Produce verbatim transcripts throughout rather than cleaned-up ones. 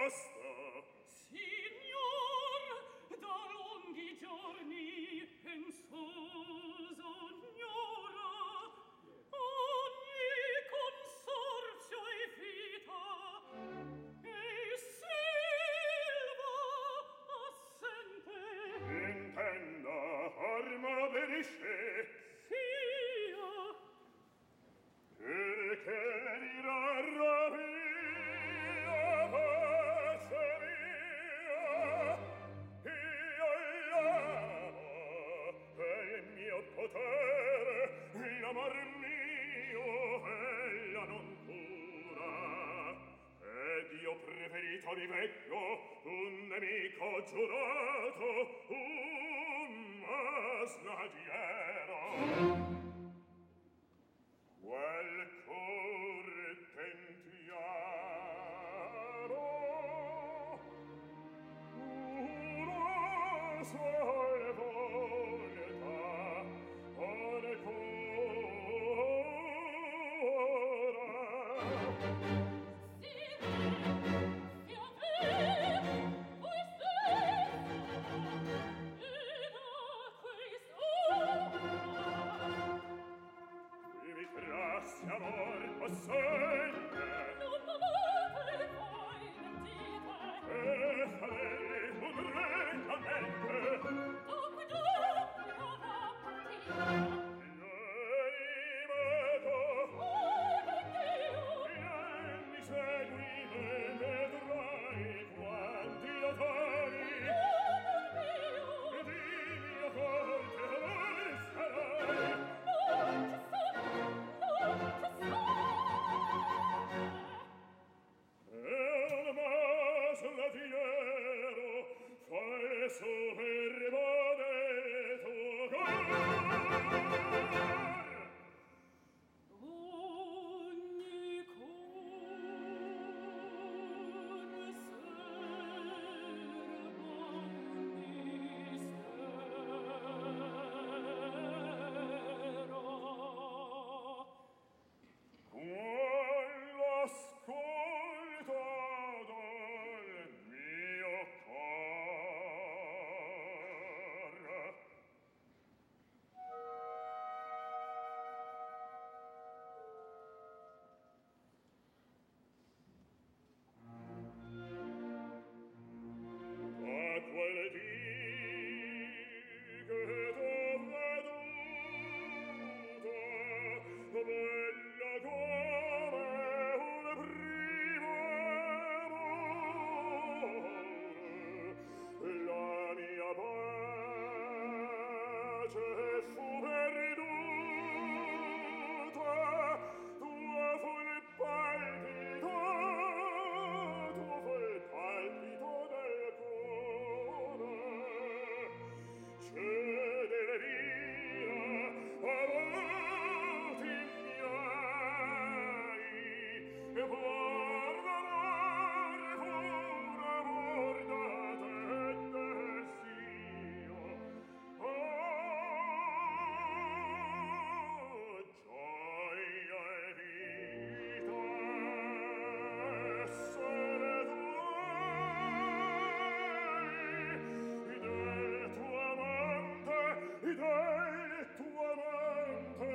basta. Signor, da lunghi giorni pensoso ignora ogni consorzio e vita e silva assente. Intenda, arma benisce. Sia. Perché rirarra via pace mia, io l'amo, e il mio potere, l'amor mio, ella non cura. Ed io preferito mi veggio un nemico giurato, un masnadiero. Quel cor tentiamo una sola volta ancora. Sì, sia vero, voi stesso, e da questo Mi trassi amor possente. non m'amate voi, mentite. E farei un regalmente. Dunque, dunque, ora partita. L'animato. Oh, che Dio! Gli anni segui e vedrai quanti autori. Amor mio! E di mia corte amore sarai. Non ci sono, non ci sono. E un maslatiero falso per modeto cor. Ogni cor serba un mistero. Quell'ascolto del mio cor. A quel dì che t'ho veduto, bella come un primo amore, la mia pace fu perduta, tuo fu il palpito, tuo fu il palpito del cuore. Cede le via avanti miei, e por d'amore, pur amor da te desio. Oh, gioia e vita, essere tuoi, del tuo amante, del tuo amante,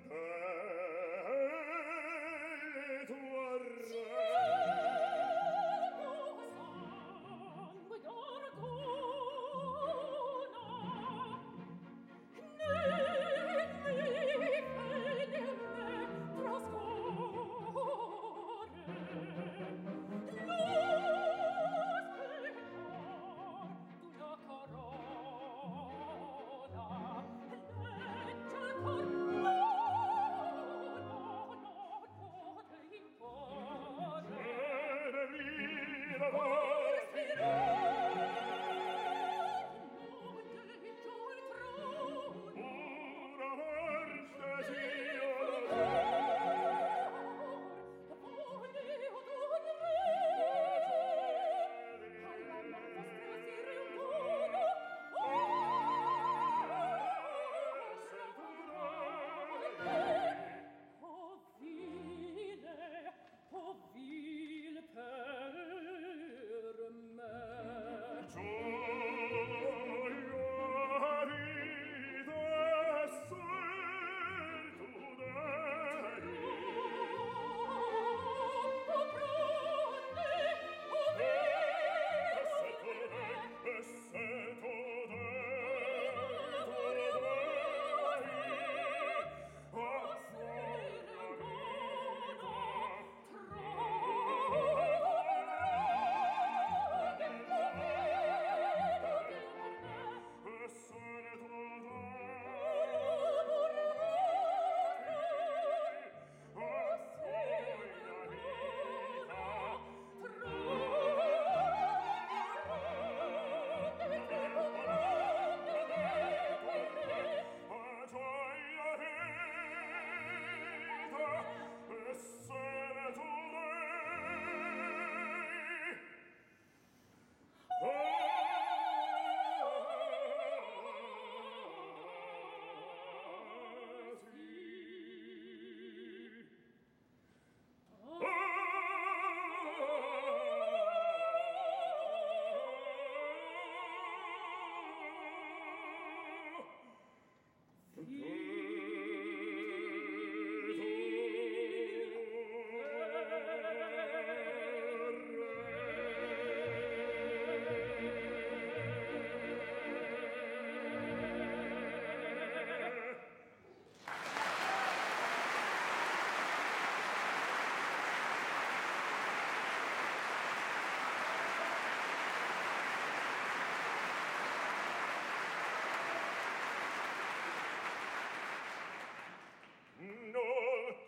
del tuo re. Sangue d'Argona, negli fede me trascorre. L'ospedor d'una corona, legge il cor, no, no, no, no, te imporre. Cede via Oh, avanti pur amor desio. Oh, vil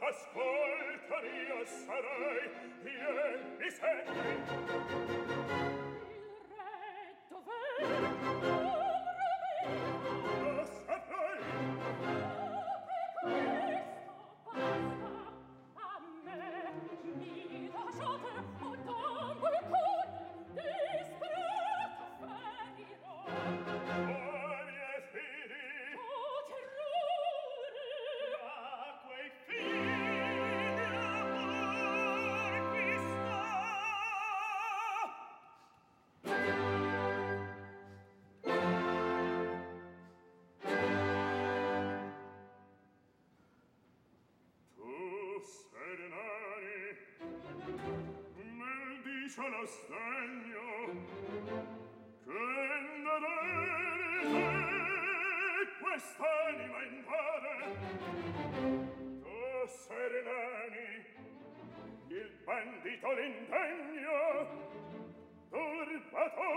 ascolta io sarai, vieni sempre. Il re dov'è? Lo saprai. Questo basta a me. Mi lasciate o dammo il cuore, disperata ferirò. Oh, miei figli. Oh, terrore! A quei figli amor qui sta. Tu, Serenani, nel dice lo stegno che da te quest'anima invade. Tu, Serenani, il bandito l'indegno, turbatore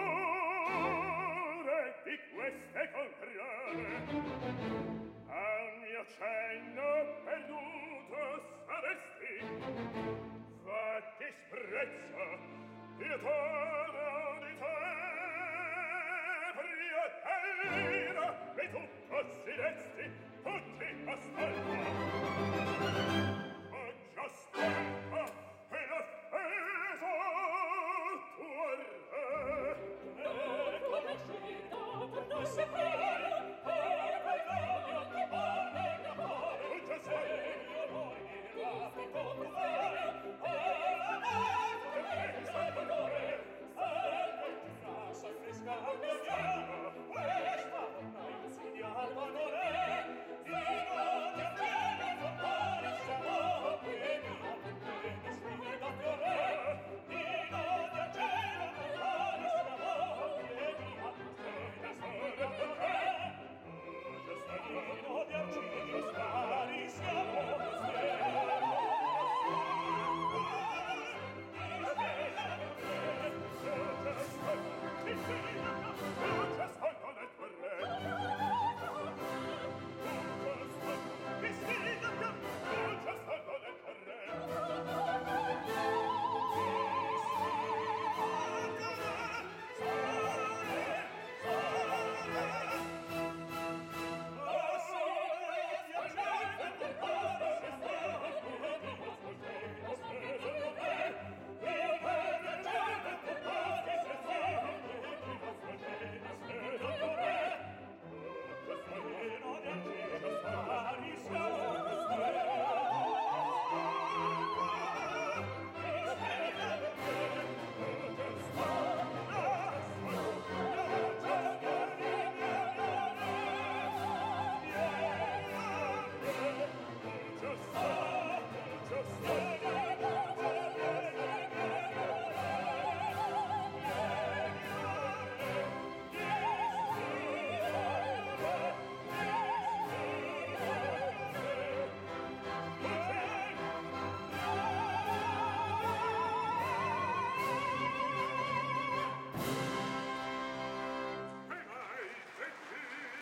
di queste contrade. Al mio cenno perduto saresti. Fatti sprezzo, io torno di te. Priotera, e tu così resti, tutti ascolta.